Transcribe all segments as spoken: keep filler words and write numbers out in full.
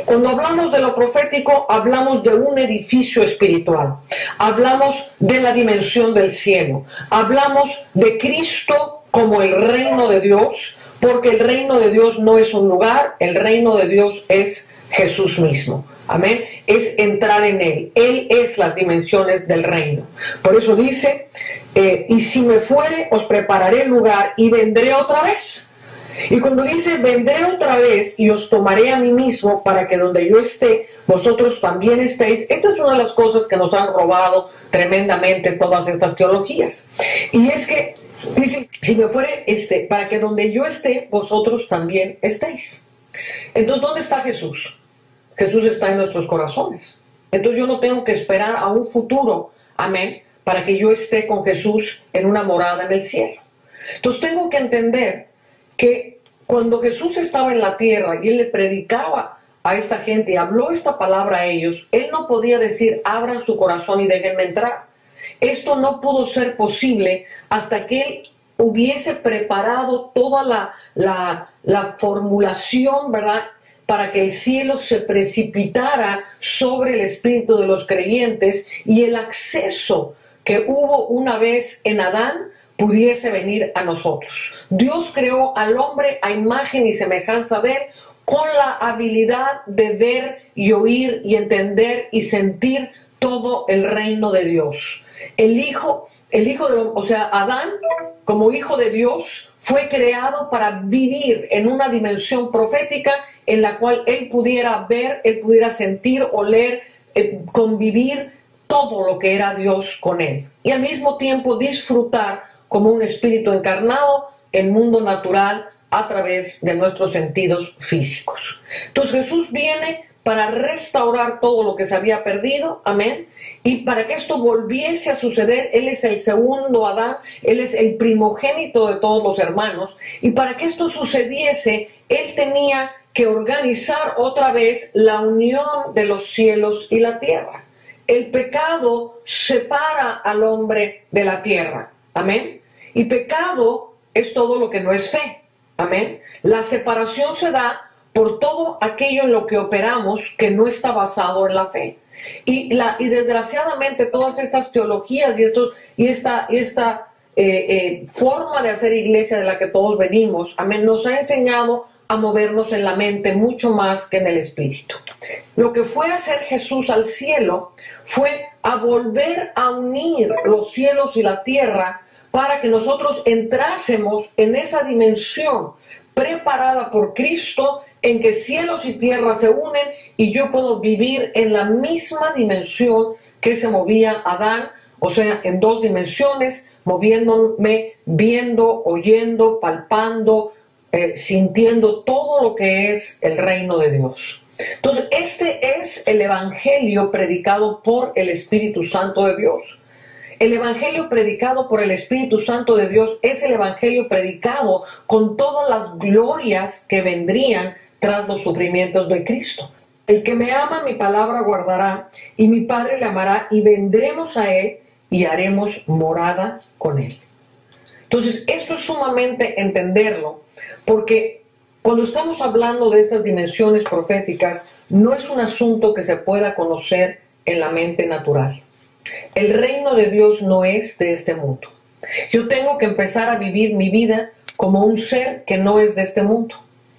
Cuando hablamos de lo profético, hablamos de un edificio espiritual, hablamos de la dimensión del cielo, hablamos de Cristo como el reino de Dios, porque el reino de Dios no es un lugar, el reino de Dios es Jesús mismo. Amén. Es entrar en Él. Él es las dimensiones del reino. Por eso dice, eh, y si me fuere, os prepararé lugar y vendré otra vez. Y cuando dice, vendré otra vez y os tomaré a mí mismo para que donde yo esté, vosotros también estéis. Esta es una de las cosas que nos han robado tremendamente todas estas teologías. Y es que dice, si me fuere, este, para que donde yo esté, vosotros también estéis. Entonces, ¿dónde está Jesús? Jesús está en nuestros corazones. Entonces yo no tengo que esperar a un futuro, amén, para que yo esté con Jesús en una morada en el cielo. Entonces tengo que entender que cuando Jesús estaba en la tierra y Él le predicaba a esta gente y habló esta palabra a ellos, Él no podía decir, abran su corazón y déjenme entrar. Esto no pudo ser posible hasta que Él hubiese preparado toda la, la, la formulación, ¿verdad?, para que el cielo se precipitara sobre el espíritu de los creyentes y el acceso que hubo una vez en Adán pudiese venir a nosotros. Dios creó al hombre a imagen y semejanza de Él con la habilidad de ver y oír y entender y sentir todo el reino de Dios. El hijo, el hijo de, o sea, Adán, como hijo de Dios, fue creado para vivir en una dimensión profética en la cual él pudiera ver, él pudiera sentir, oler, eh, convivir todo lo que era Dios con él. Y al mismo tiempo disfrutar como un espíritu encarnado el mundo natural a través de nuestros sentidos físicos. Entonces Jesús viene para restaurar todo lo que se había perdido, amén, y para que esto volviese a suceder, Él es el segundo Adán, Él es el primogénito de todos los hermanos, y para que esto sucediese, Él tenía que organizar otra vez la unión de los cielos y la tierra. El pecado separa al hombre de la tierra, amén, y pecado es todo lo que no es fe, amén. La separación se da por todo aquello en lo que operamos que no está basado en la fe. Y, la, y desgraciadamente todas estas teologías y, estos, y esta, y esta eh, eh, forma de hacer iglesia de la que todos venimos, amén, nos ha enseñado a movernos en la mente mucho más que en el espíritu. Lo que fue a hacer Jesús al cielo fue a volver a unir los cielos y la tierra para que nosotros entrásemos en esa dimensión preparada por Cristo, en que cielos y tierra se unen y yo puedo vivir en la misma dimensión que se movía Adán, o sea, en dos dimensiones, moviéndome, viendo, oyendo, palpando, eh, sintiendo todo lo que es el reino de Dios. Entonces, este es el evangelio predicado por el Espíritu Santo de Dios. El evangelio predicado por el Espíritu Santo de Dios es el evangelio predicado con todas las glorias que vendrían tras los sufrimientos de Cristo. El que me ama, mi palabra guardará, y mi Padre le amará, y vendremos a Él y haremos morada con Él. Entonces, esto es sumamente entenderlo, porque cuando estamos hablando de estas dimensiones proféticas, no es un asunto que se pueda conocer en la mente natural. El reino de Dios no es de este mundo. Yo tengo que empezar a vivir mi vida como un ser que no es de este mundo.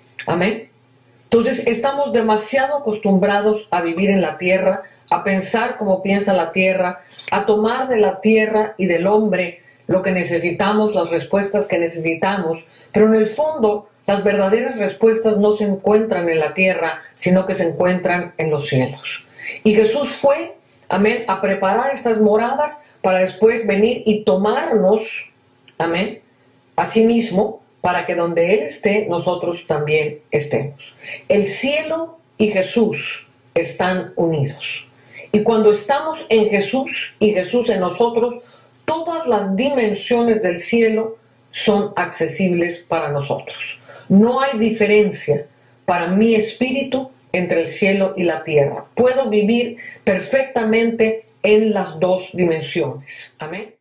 Amén. Entonces estamos demasiado acostumbrados a vivir en la tierra, a pensar como piensa la tierra, a tomar de la tierra y del hombre lo que necesitamos, las respuestas que necesitamos, pero en el fondo las verdaderas respuestas no se encuentran en la tierra, sino que se encuentran en los cielos. Y Jesús fue, amén, a preparar estas moradas para después venir y tomarnos, amén, a sí mismo, para que donde Él esté, nosotros también estemos. El cielo y Jesús están unidos. Y cuando estamos en Jesús y Jesús en nosotros, todas las dimensiones del cielo son accesibles para nosotros. No hay diferencia para mi espíritu entre el cielo y la tierra. Puedo vivir perfectamente en las dos dimensiones. Amén.